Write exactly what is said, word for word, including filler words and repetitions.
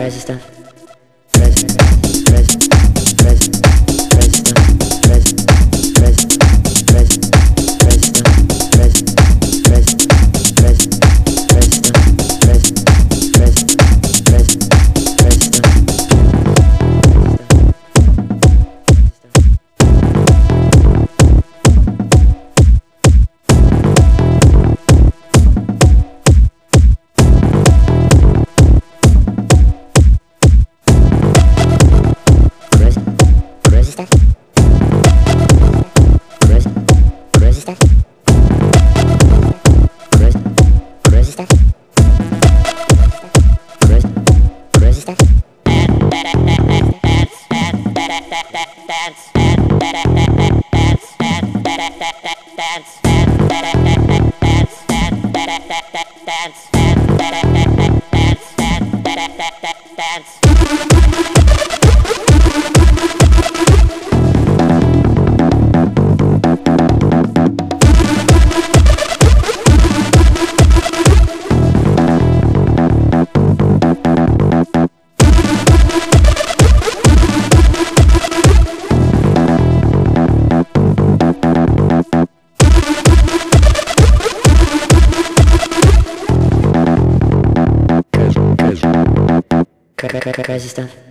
crazy stuff. Crazy, crazy, crazy, crazy stuff. Crazy, crazy, crazy, crazy stuff. Crazy, crazy, crazy, crazy stuff. Crazy, crazy, crazy, crazy stuff. Crazy stuff. Crazy, crazy stuff. Crazy, crazy stuff. Crazy, crazy stuff. Crazy stuff.